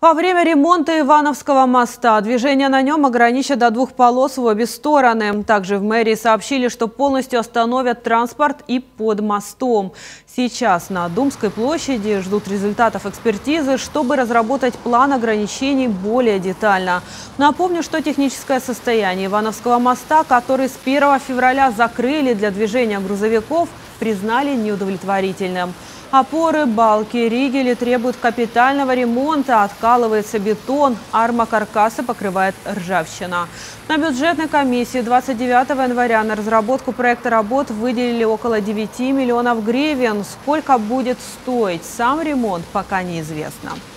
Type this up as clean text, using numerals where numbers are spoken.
Во время ремонта Ивановского моста движение на нем ограничат до 2 полос в обе стороны. Также в мэрии сообщили, что полностью остановят транспорт и под мостом. Сейчас на Думской площади ждут результатов экспертизы, чтобы разработать план ограничений более детально. Напомню, что техническое состояние Ивановского моста, который с 1 февраля закрыли для движения грузовиков, признали неудовлетворительным. Опоры, балки, ригели требуют капитального ремонта, откалывается бетон, арма каркаса покрывает ржавчина. На бюджетной комиссии 29 января на разработку проекта работ выделили около 9 миллионов гривен. Сколько будет стоить сам ремонт, пока неизвестно.